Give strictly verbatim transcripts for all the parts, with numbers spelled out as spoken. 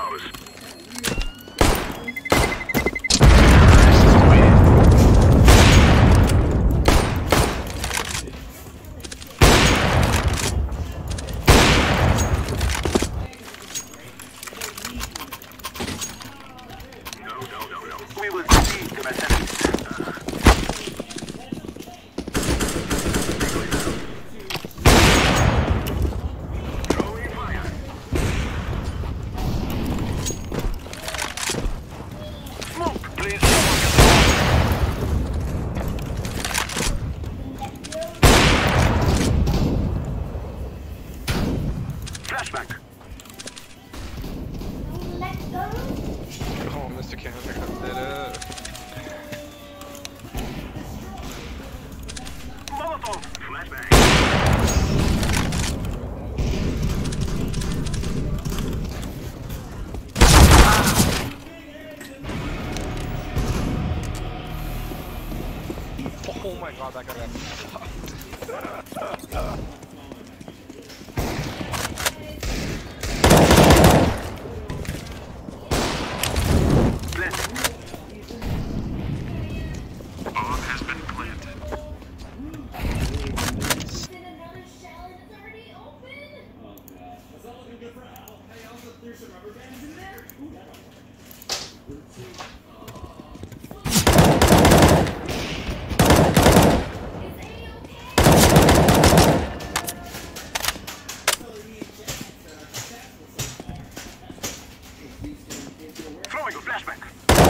goes. No, no, no, no. We will see the mechanics. Flashback. Oh, Mister Canada got that up. Molotov. Flashback. Oh my god, that guy got fucked. Bomb has been planted. Another shell and it's already open. Oh god, that's not looking good for Al. Hey, Al, there's some rubber bands in there. Ooh, that Throwing a flashback.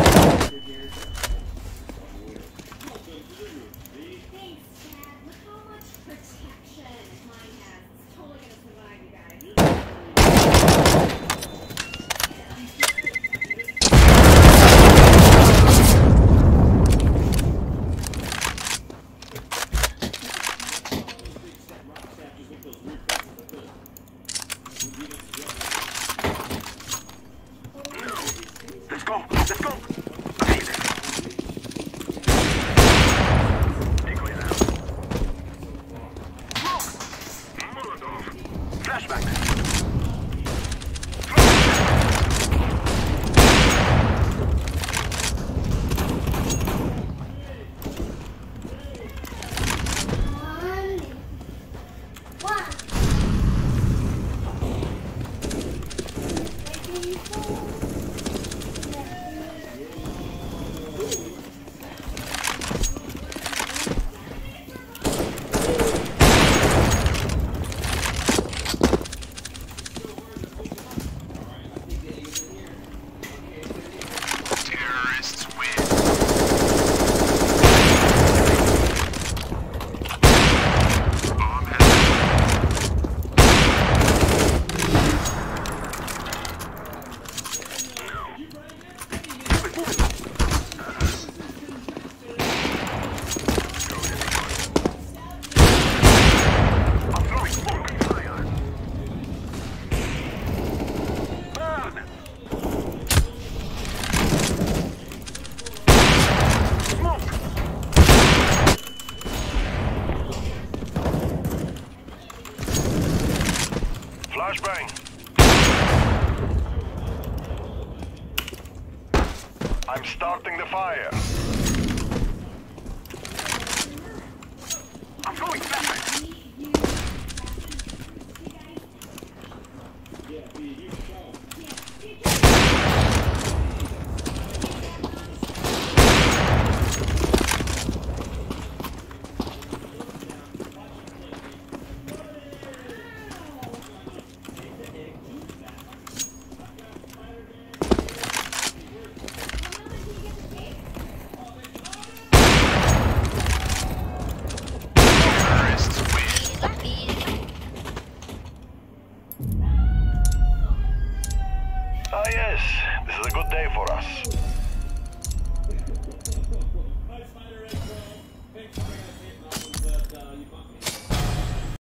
Thanks, Dad. Look how much protection mine has. It's totally gonna survive, you guys. Let's go. Let's go. Flashback. One. Terrorists win. Bomb has I'm throwing smoke. Fire. Burn. Smoke. Flashbang. I'm starting the fire. I'm going flashbang. Ah yes, this is a good day for us.